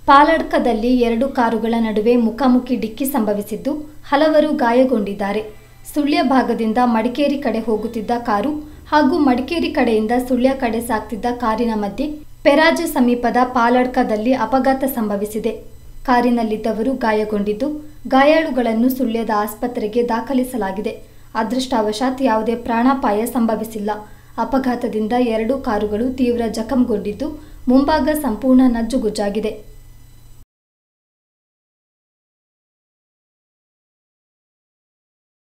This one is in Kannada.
ಪಾಲಡ್ಕದಲ್ಲಿ ಎರಡು ಕಾರುಗಳ ನಡುವೆ ಮುಖಾಮುಖಿ ಡಿಕ್ಕಿ ಸಂಭವಿಸಿದ್ದು ಹಲವರು ಗಾಯಗೊಂಡಿದ್ದಾರೆ. ಸುಳ್ಯ ಭಾಗದಿಂದ ಮಡಿಕೇರಿ ಕಡೆ ಹೋಗುತ್ತಿದ್ದ ಕಾರು ಹಾಗೂ ಮಡಿಕೇರಿ ಕಡೆಯಿಂದ ಸುಳ್ಯ ಕಡೆ ಸಾಗ್ತಿದ್ದ ಕಾರಿನ ಮಧ್ಯೆ ಪೆರಾಜು ಸಮೀಪದ ಪಾಲಡ್ಕದಲ್ಲಿ ಅಪಘಾತ ಸಂಭವಿಸಿದೆ. ಕಾರಿನಲ್ಲಿದ್ದವರು ಗಾಯಗೊಂಡಿದ್ದು, ಗಾಯಾಳುಗಳನ್ನು ಸುಳ್ಯದ ಆಸ್ಪತ್ರೆಗೆ ದಾಖಲಿಸಲಾಗಿದೆ. ಅದೃಷ್ಟವಶಾತ್ ಯಾವುದೇ ಪ್ರಾಣಾಪಾಯ ಸಂಭವಿಸಿಲ್ಲ. ಅಪಘಾತದಿಂದ ಎರಡು ಕಾರುಗಳು ತೀವ್ರ ಜಖಂಗೊಂಡಿದ್ದು, ಮುಂಭಾಗ ಸಂಪೂರ್ಣ ನಜ್ಜುಗುಜ್ಜಾಗಿದೆ.